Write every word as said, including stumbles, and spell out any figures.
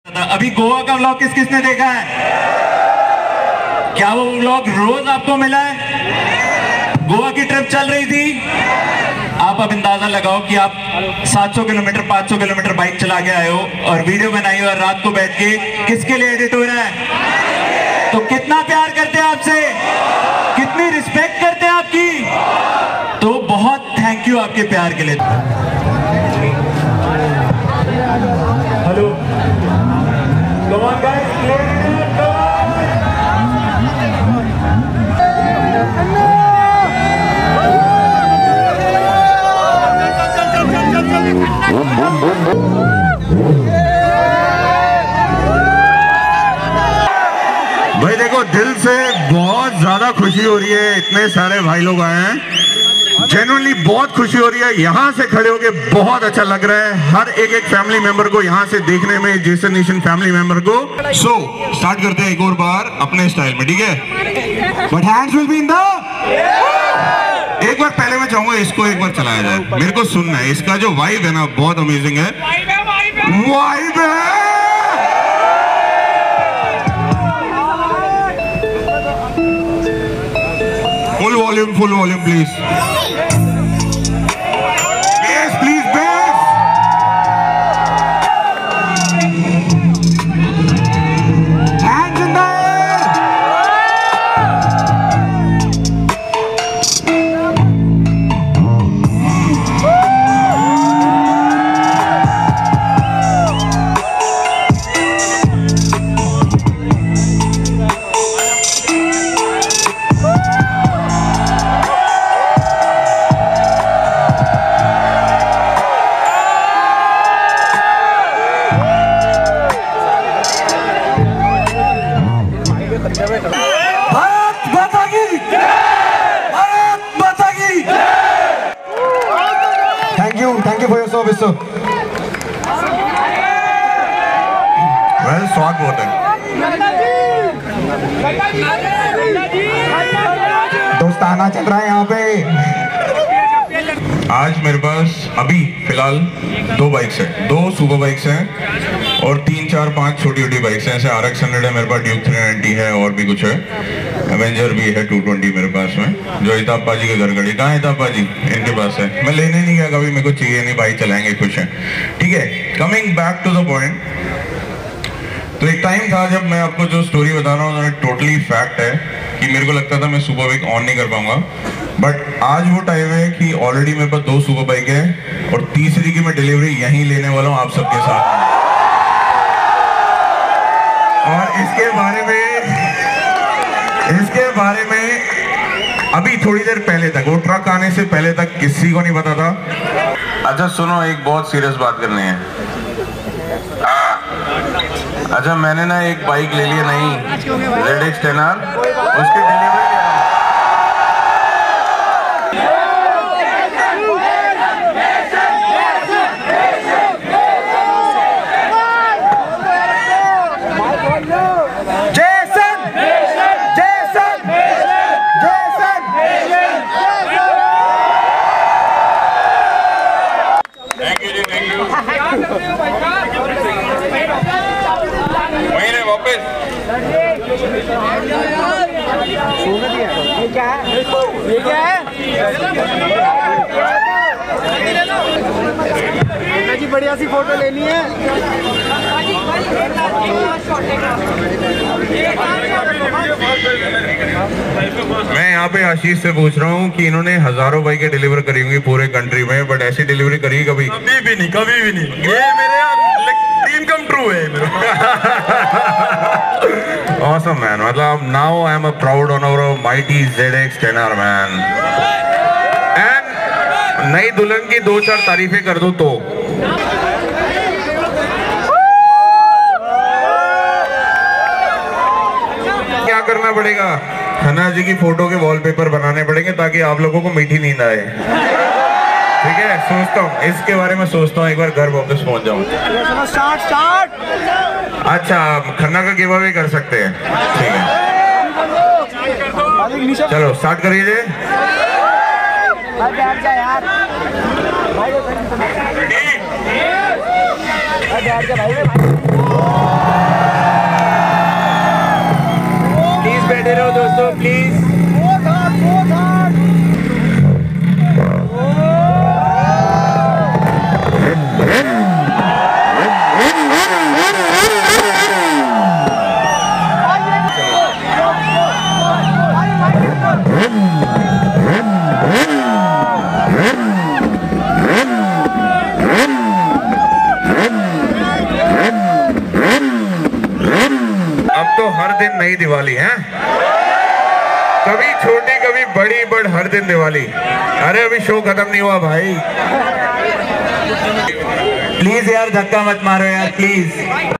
अभी गोवा का व्लॉग किस किसने देखा है? क्या वो व्लॉग रोज आपको मिला है? गोवा की ट्रिप चल रही थी, आप अब अंदाजा लगाओ कि आप सात सौ किलोमीटर पाँच सौ किलोमीटर बाइक चला के आए हो और वीडियो बनाई हो और रात को बैठ के किसके लिए एडिट हो रहा है? तो कितना प्यार करते हैं आपसे, कितनी रिस्पेक्ट करते हैं आपकी, तो बहुत थैंक यू आपके प्यार के लिए। Hello, come on guys, play it, come on. भाई देखो, दिल से बहुत ज्यादा खुशी हो रही है, इतने सारे भाई लोग आए हैं, जेन्युइनली बहुत खुशी हो रही है। यहाँ से खड़े होके बहुत अच्छा लग रहा है, हर एक एक फैमिली मेंबर को यहाँ से देखने में, जेसन नेशन फैमिली मेंबर को। सो so, स्टार्ट करते हैं एक और बार अपने स्टाइल में, ठीक है? But hands will be in the. एक बार पहले मैं चाहूंगा इसको एक बार चलाया जाए, मेरे को सुनना है। इसका जो वाइब है ना, बहुत अमेजिंग है, वाइब है। Full volume, full volume please. Bharat माता की, भारत माता की। Thank you, thank you for your service sir. Well, स्वागत बहुत है। दोस्ताना चल रहा है यहाँ पे। आज मेरे पास अभी फिलहाल दो बाइक्स हैं, दो सुपर बाइक्स हैं और तीन चार पांच छोटी छोटी बाइक्स हैं। ऐसे आर एक्स हंड्रेड है मेरे पास, ड्यूक थ्री नाइंटी है और भी कुछ है, एवेंजर भी है टू ट्वेंटी मेरे पास में, जो इताब पाजी के घर खड़ी। कहाँ है इताब पाजी? इनके पास है। मैं लेने नहीं गया कभी, मेरे को चाहिए नहीं, बाइक चलाएंगे, खुश है, ठीक है। Coming back to the point, तो एक टाइम था जब मैं आपको जो स्टोरी बता रहा हूँ टोटली फैक्ट है कि मेरे को लगता था मैं सुपर बाइक ऑन नहीं कर पाऊंगा, बट आज वो टाइम है कि ऑलरेडी मेरे पास दो सुपर बाइक है और तीसरी की मैं डिलीवरी यहीं लेने वाला हूँ आप सबके साथ। और इसके बारे में इसके बारे में अभी थोड़ी देर पहले तक, वो ट्रक आने से पहले तक किसी को नहीं पता था। अच्छा सुनो, एक बहुत सीरियस बात करनी है। अच्छा, मैंने ना एक बाइक ले ली, नहीं जेड एक्स टेन आर, उसकी डिलीवरी ये क्या है? ये क्या है? जी बढ़िया सी फोटो लेनी है। मैं यहाँ पे आशीष से पूछ रहा हूँ कि इन्होंने हजारों बाइकें डिलीवर करी होंगी पूरे कंट्री में, बट ऐसी डिलीवरी करी कभी? कभी भी नहीं, कभी भी नहीं। ये मेरे ड्रीम कम ट्रू है। Awesome man, मतलब now I am a proud owner of mighty Z X ten R man. And नई दुल्हन की दो चार तारीफें कर दो तो क्या करना पड़ेगा? खन्ना जी की फोटो के वॉलपेपर बनाने पड़ेंगे ताकि आप लोगों को मीठी नींद आए, ठीक है? सोचता हूँ इसके बारे में, सोचता हूँ एक बार घर वापस पहुँच जाऊँ। Start start. अच्छा, खन्ना का गिव अवे कर सकते हैं, ठीक है? चलो स्टार्ट करिए। बैठ जा यार, बैठ जा भाई। प्लीज। बहुत हार्ड, बहुत हार्ड। अब तो हर दिन नई दिवाली है, कभी छोटी कभी बड़ी, बट हर दिन दिवाली। अरे अभी शो खत्म नहीं हुआ भाई। प्लीज यार धक्का मत मारो यार प्लीज।